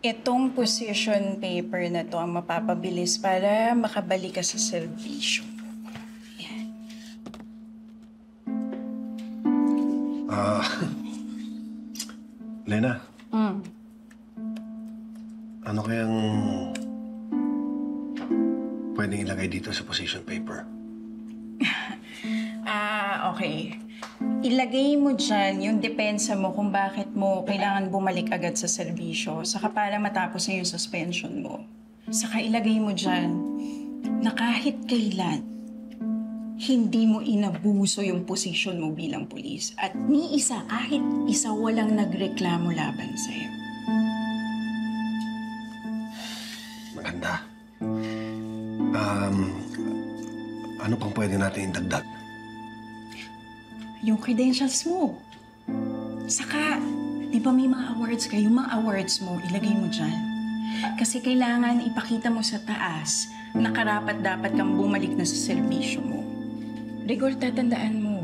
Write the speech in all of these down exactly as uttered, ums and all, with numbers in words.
Itong position paper na to ang mapapabilis para makabalik ka sa serbisyo. Yan. Ah... Lena. Mm. Ano kayang pwedeng ilagay dito sa position paper? Ah, okay. Ilagay mo dyan yung depensa mo kung bakit mo kailangan bumalik agad sa serbisyo, saka para matapos na yung suspension mo. Saka ilagay mo dyan na kahit kailan, hindi mo inabuso yung posisyon mo bilang pulis. At ni isa, kahit isa walang nagreklamo laban sa'yo. Maganda. Um, ano pang pwede natin idagdag? Yung credentials mo. Saka, di ba may mga awards ka? Yung mga awards mo, ilagay mo dyan. Kasi kailangan ipakita mo sa taas na karapat dapat kang bumalik na sa serbisyo mo. Rigor, tatandaan mo.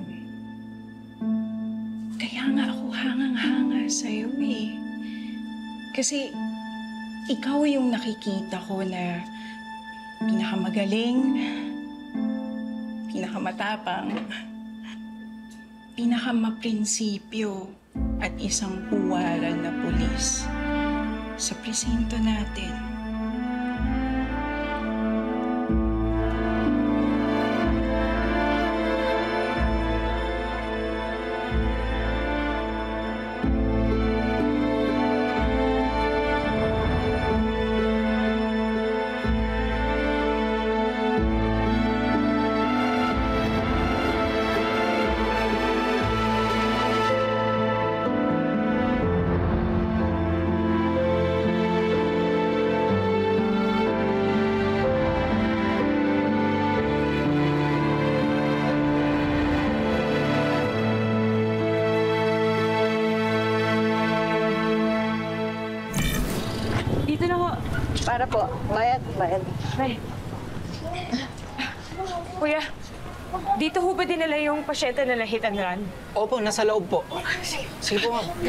Kaya nga ako hangang-hanga sa'yo eh. Kasi ikaw yung nakikita ko na pinakamagaling, pinakamatapang, pinakamaprinsipyo at isang puwaran na pulis sa presinto natin. Dito na ho. Para po. Bayad, bayad. Ay. Kuya, dito ho ba dinala yung pasyente na na-hit and run? Opo, nasa loob po. Sige po, ma'am.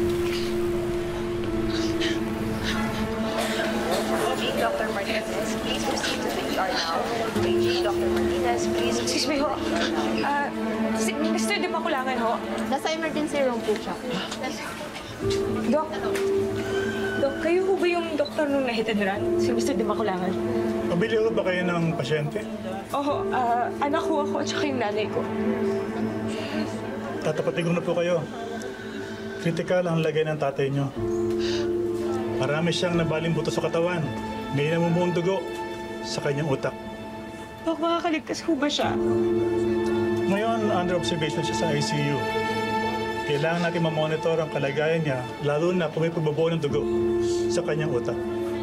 Doctor Martinez, please proceed to the E R now. Doctor Martinez, please. Excuse me ho. Ah, si Mister Di Makulangan ho. Nasa emergency room po siya. Dok. Dok, kayo ho ba yung doktor nung na-hit and run? Si Mister Di Makulangan? Pabili ko ba kayo ng pasyente? Oho, ah, anak ko ako at saka yung nanay ko. Tatapatin ko na po kayo. Kritikal ang lagay ng tatay niyo. Marami siyang nabaling buto sa katawan. May namumuong dugo sa kanyang utak. Dok, makakaligtas ho ba siya? Ngayon, under observation siya sa I C U. Kailangan natin mamonitor ang kalagayan niya, lalo na kung may pagbabaw ng dugo sa kanyang utak.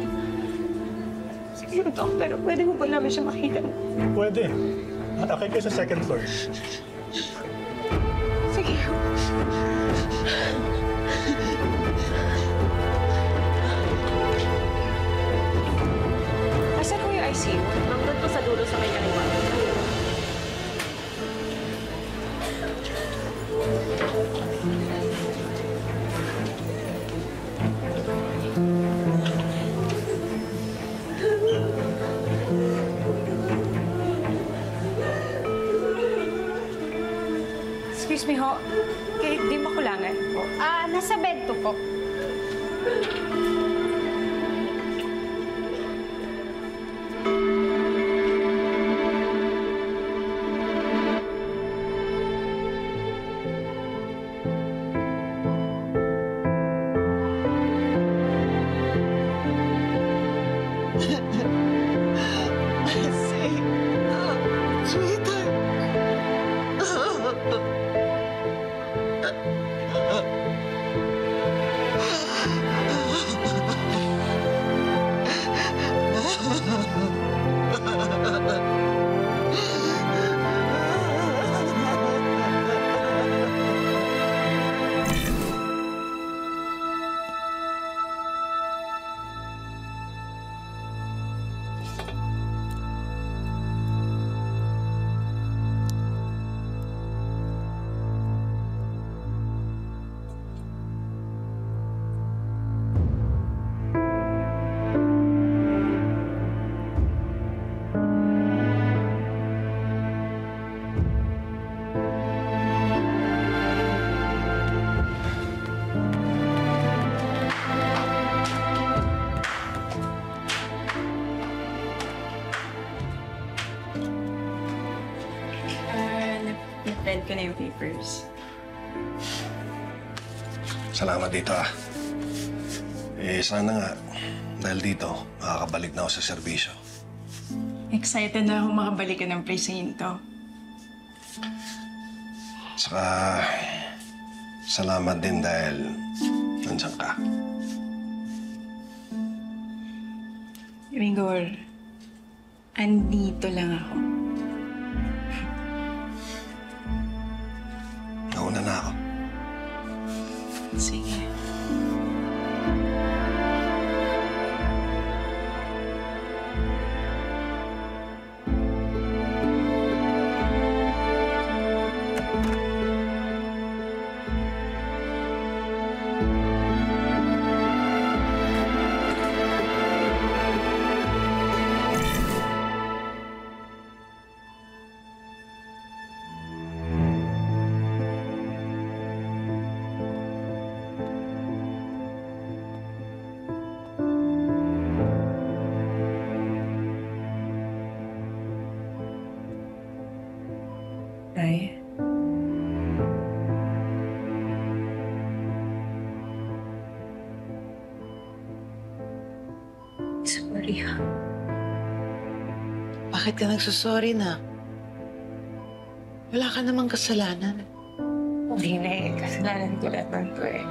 Sige, Dok, pero pwede ho ba namin siya makita? Pwede. Akay kayo sa second floor. Sige. Asan ho yung I C U? Nandun po sa dulo sa may kaliwa. Excuse me ho, kay Di Makulangan po. Ah, nasa bed to po. Read ko na yung papers. Salamat dito ah. Eh, sana nga, dahil dito, makakabalik na ako sa serbisyo. Excited na ako makabalik ka ng presinto. Saka, salamat din dahil nandiyan ka. Rigor, andito lang ako. Nauna na ako. Sige. Tay. Sorry ha. Bakit ka nagsusorry na? Wala ka namang kasalanan. Hindi na eh. Kasalanan ko lahat ng to eh.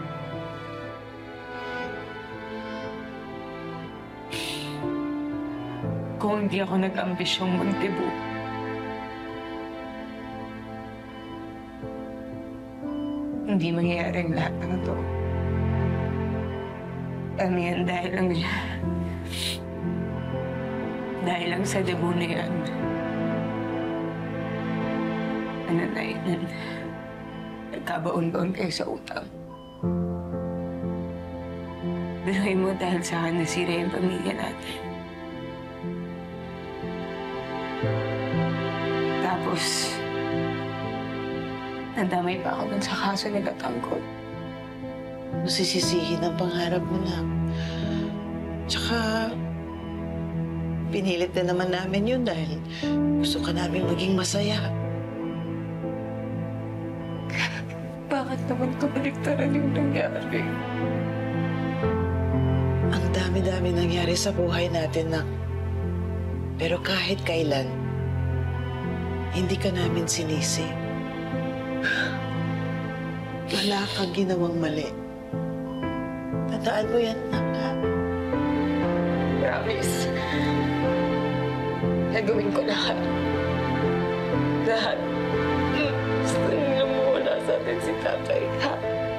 Kung hindi ako nag-ambisyong magdibo, hindi mangyayari ang lahat ng ito. Ano yan dahil lang siya. Dahil lang sa debo na yan. Ano na yun? Nagkabaon-baon kayo sa utang. Biruin mo dahil sa akin nasira yung pamilya natin. Tapos, nadamay pa ako dun sa kaso nila Tangkol. Masisisihin ang pangarap mo na. Tsaka, pinilit na naman namin yun dahil gusto ka namin maging masaya. Bakit naman kabaliktaran yung nangyari? Ang dami-dami nangyari sa buhay natin, Nak. Pero kahit kailan, hindi ka namin sinisi. Wala kang ginawang mali. Tandaan mo yan, Nak. Promise. Nagawin ko lahat. Lahat. Gusto nila mawala sa atin si tatay, ha?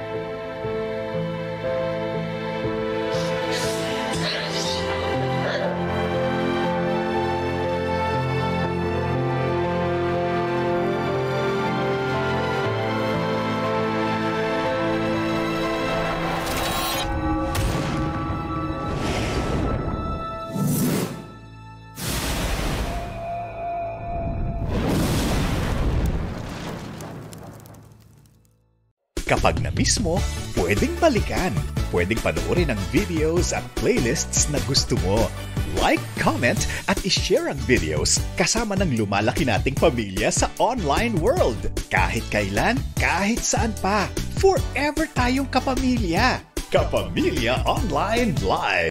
Kapag na-miss mo, pwedeng balikan. Pwedeng panoorin ang videos at playlists na gusto mo. Like, comment, at ishare ang videos kasama ng lumalaki nating pamilya sa online world. Kahit kailan, kahit saan pa. Forever tayong kapamilya. Kapamilya Online Live.